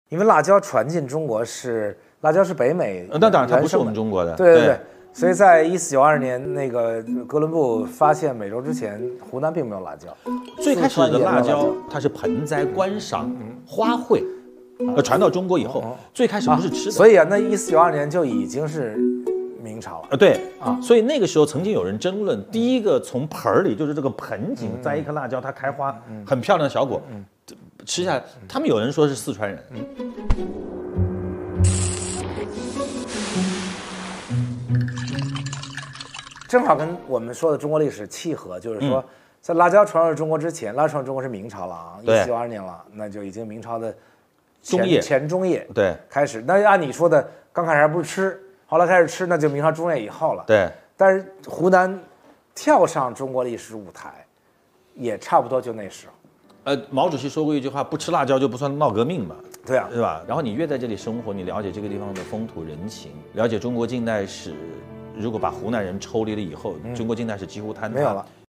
因为辣椒传进中国辣椒是北美， 那当然它不是我们中国的。 对。所以在1492年那个哥伦布发现美洲之前，湖南并没有辣椒。 最开始的辣椒它是盆栽观赏、花卉，传到中国以后，最开始不是吃的。 所以啊，那1492年就已经是明朝了。 对啊，所以那个时候曾经有人争论，第一个从盆里，就是这个盆景栽一颗辣椒，它开花，很漂亮的小果，吃下来，他们有人说是四川人。 正好跟我们说的中国历史契合，就是说，在辣椒传入中国之前，辣椒传入中国是明朝了啊，1492年了，那就已经明朝的前中叶对开始。那按你说的，刚开始还不是吃，后来开始吃，那就明朝中叶以后了。 对， 但是湖南跳上中国历史舞台，也差不多就那时候。 毛主席说过一句话：不吃辣椒就不算闹革命嘛。 对啊， 对吧？然后你越在这里生活，你了解这个地方的风土人情，了解中国近代史。如果把湖南人抽离了以后，中国近代史几乎坍塌。 没有了。